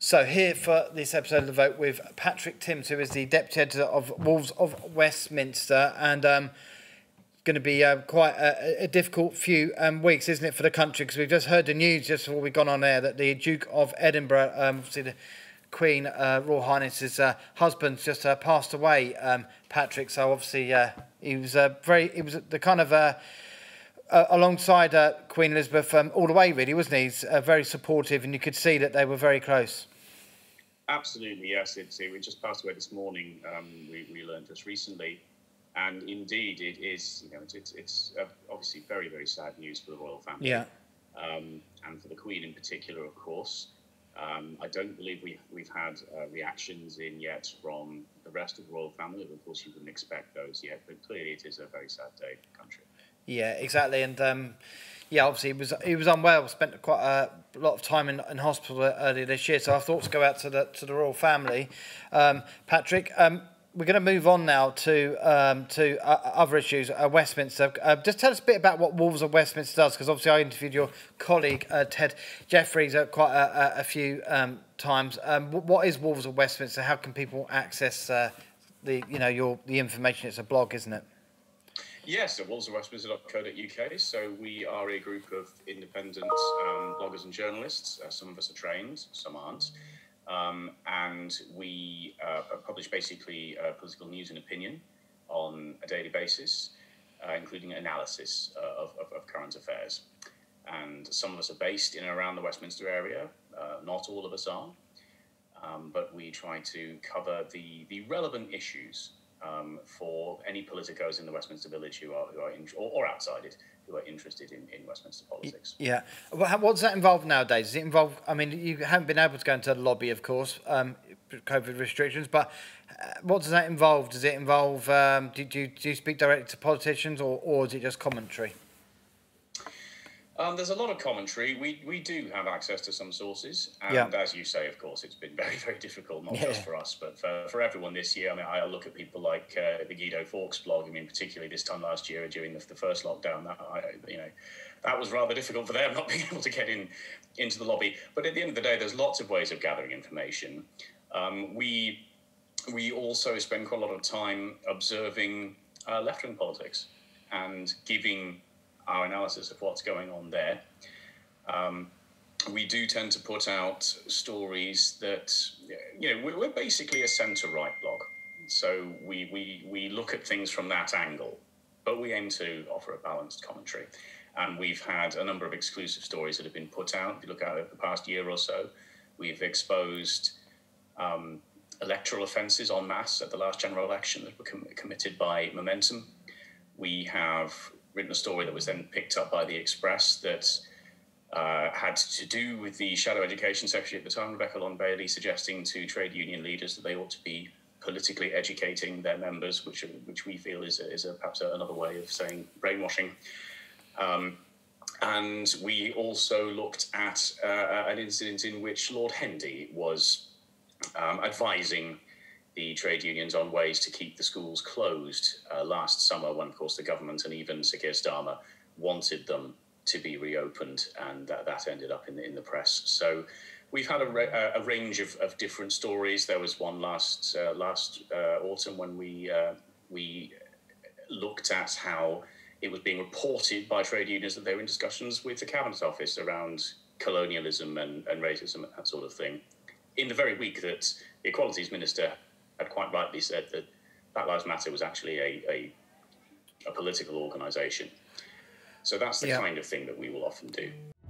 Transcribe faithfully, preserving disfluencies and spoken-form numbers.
So here for this episode of The Vote with Patrick Timms, who is the Deputy Editor of Wolves of Westminster, and um, going to be uh, quite a, a difficult few um, weeks, isn't it, for the country? Because we've just heard the news just before we've gone on air that the Duke of Edinburgh, um, obviously the Queen, uh, Royal Highness's uh, husband, just uh, passed away. Um, Patrick, so obviously uh, he was uh, very, he was the kind of. Uh, Uh, alongside uh, Queen Elizabeth um, all the way, really, wasn't he? He's uh, very supportive, and you could see that they were very close. Absolutely, yes. It's, it, we just passed away this morning. Um, we, we learned just recently, and indeed, it is. You know, it's it's, it's uh, obviously very very sad news for the royal family. Yeah. Um, and for the Queen in particular, of course. Um, I don't believe we we've had uh, reactions in yet from the rest of the royal family. Of course, you wouldn't expect those yet, but clearly, it is a very sad day for the country. Yeah, exactly, and um, yeah, obviously he was he was unwell. Spent quite a lot of time in, in hospital earlier this year. So our thoughts go out to the to the royal family. Um, Patrick, um, we're going to move on now to um, to uh, other issues. Uh, Westminster. Uh, just tell us a bit about what Wolves of Westminster does, because obviously I interviewed your colleague uh, Ted Jeffries uh, quite a, a few um, times. Um, what is Wolves of Westminster? How can people access uh, the you know your the information? It's a blog, isn't it? Yes, at wolves of westminster dot co dot U K. So we are a group of independent um, bloggers and journalists. Uh, some of us are trained, some aren't. Um, and we uh, publish basically uh, political news and opinion on a daily basis, uh, including analysis uh, of, of, of current affairs. And some of us are based in and around the Westminster area. Uh, not all of us are. Um, but we try to cover the, the relevant issues Um, for any politicos in the Westminster Village who are, who are in, or, or outside it, who are interested in, in Westminster politics. Yeah. Well, what does that involve nowadays? Does it involve, I mean, you haven't been able to go into the lobby, of course, um, COVID restrictions, but what does that involve? Does it involve, um, do, do, you, do you speak directly to politicians, or, or is it just commentary? Um, there's a lot of commentary. We we do have access to some sources, and yeah. as you say, of course, it's been very, very difficult, not yeah. just for us, but for, for everyone this year. I mean, I look at people like uh, the Guido Fawkes blog. I mean, particularly this time last year during the, the first lockdown, that I, you know, that was rather difficult for them not being able to get in into the lobby. But at the end of the day, there's lots of ways of gathering information. Um, we we also spend quite a lot of time observing uh, left-wing politics and giving our analysis of what's going on there. Um, we do tend to put out stories that, you know, we're basically a centre-right blog. So we, we, we look at things from that angle, but we aim to offer a balanced commentary. And we've had a number of exclusive stories that have been put out. If you look at it the past year or so, we've exposed um, electoral offences en masse at the last general election that were com committed by Momentum. We have written a story that was then picked up by the Express that uh, had to do with the Shadow Education Secretary at the time, Rebecca Long-Bailey, suggesting to trade union leaders that they ought to be politically educating their members, which which we feel is a, is a, perhaps another way of saying brainwashing. Um, and we also looked at uh, an incident in which Lord Hendy was um, advising the trade unions on ways to keep the schools closed uh, last summer, when, of course, the government and even Sir Keir Starmer wanted them to be reopened, and that, that ended up in the, in the press. So we've had a, a range of, of different stories. There was one last uh, last uh, autumn when we uh, we looked at how it was being reported by trade unions that they were in discussions with the Cabinet Office around colonialism and, and racism and that sort of thing, in the very week that the Equalities Minister had quite rightly said that Black Lives Matter was actually a, a, a political organisation. So that's the yeah. kind of thing that we will often do.